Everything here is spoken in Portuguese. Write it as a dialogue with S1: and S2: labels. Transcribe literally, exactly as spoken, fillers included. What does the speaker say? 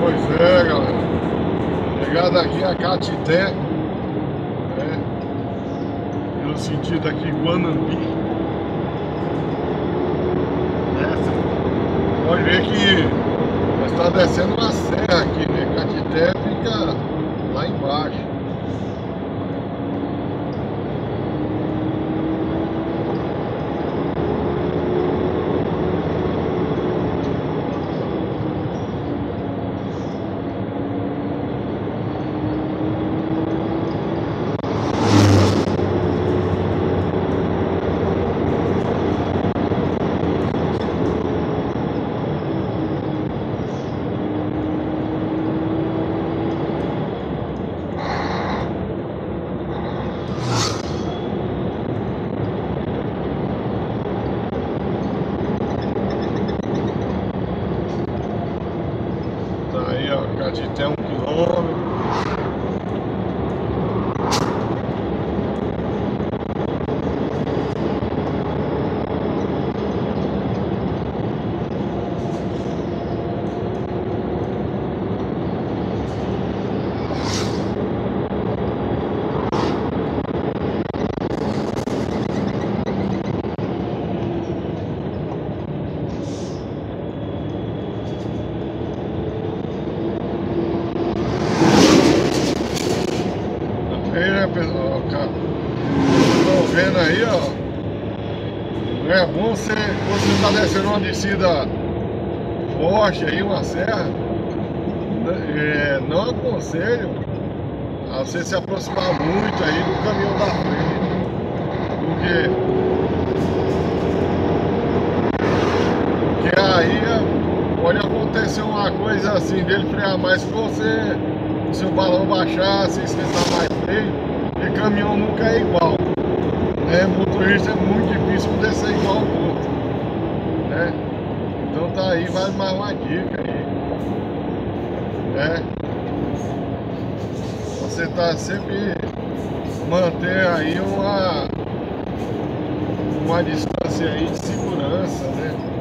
S1: Pois é, galera. Chegada aqui a Catité, né? Pelo sentido aqui Guanambi. Né? Pode ver que nós está descendo uma serra aqui, né? Catité fica lá embaixo. Tá aí, ó, Catité um quilômetro. Aí, né, pessoal? Estão vendo aí, ó. É bom você, você tá descendo uma descida forte aí, uma serra. É, não aconselho a você se aproximar muito aí do caminhão da frente. Porque, porque aí pode acontecer uma coisa assim, dele frear mais que você. Se o balão baixar, se esquentar mais freio, porque caminhão nunca é igual, né? Motorista é muito difícil poder ser igual ao outro, né? Então tá aí, vai mais uma dica aí, né? Você tá sempre manter aí uma uma distância aí de segurança, né?